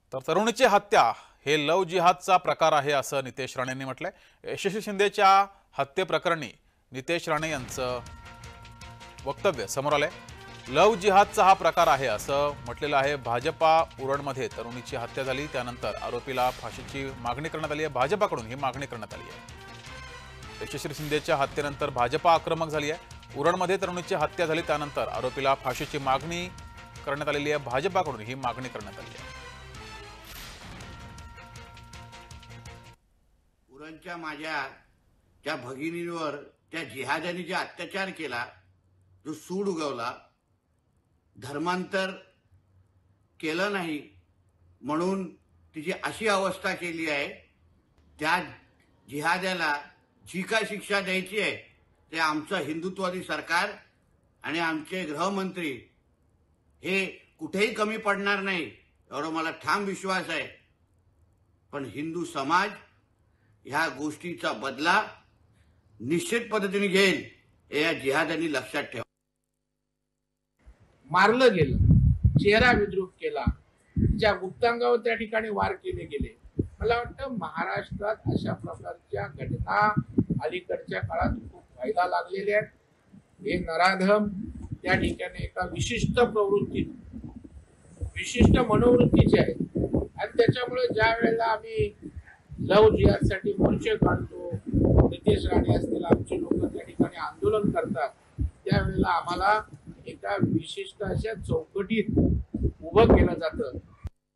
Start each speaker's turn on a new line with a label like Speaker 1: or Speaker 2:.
Speaker 1: तर तरुणीची हत्या हे लव जिहादचा प्रकार आहे असं नितेश राणेंनी म्हटलंय। यशस्वी शिंदेच्या हत्येप्रकरणी नितेश राणे यांचं वक्तव्य समोर आलंय। लव जिहादचा हा प्रकार आहे असं म्हटलेलं आहे। भाजपा उरणमध्ये तरुणीची हत्या झाली, त्यानंतर आरोपीला फाशीची मागणी करण्यात आली आहे। भाजपाकडून ही मागणी करण्यात आली आहे। यशस्वी शिंदेच्या हत्येनंतर भाजपा आक्रमक झाली आहे। उरणमध्ये तरुणीची हत्या झाली, त्यानंतर आरोपीला फाशीची मागणी करण्यात आलेली आहे। भाजपाकडून ही मागणी करण्यात आली आहे।
Speaker 2: उरणच्या माझ्या त्या भगिनीवर त्या जिहाद्यांनी जे अत्याचार केला, जो सूड उगवला, धर्मांतर केलं नाही म्हणून तिची अशी अवस्था केली आहे, त्या जिहाद्याला जी काय शिक्षा द्यायची आहे ते आमचं हिंदुत्ववादी सरकार आणि आमचे गृहमंत्री हे कुठेही कमी पडणार नाही एवढा मला ठाम विश्वास आहे। पण हिंदू समाज ह्या गोष्टीचा बदला निश्चित पद्धतीने घेईल हे या जिहाद्यांनी लक्षात ठेवा।
Speaker 3: मारलं गेलं, चेहरा विद्रूप केला, ज्या गुप्तांगावर त्या ठिकाणी वार केले गेले। मला वाटतं महाराष्ट्रात अशा प्रकारच्या घटना अलीकडच्या काळात खूप व्हायला लागलेल्या आहेत। हे नराधम त्या ठिकाणी एका विशिष्ट प्रवृत्ती, विशिष्ट मनोवृत्तीचे आहेत आणि त्याच्यामुळे ज्या वेळेला आम्ही लव जिहादसाठी मोर्चे काढतो, नितेश राणे असतील आमचे लोक त्या ठिकाणी आंदोलन करतात, त्यावेळेला आम्हाला एका विशिष्ट अशा चौकटीत उभं केलं जातं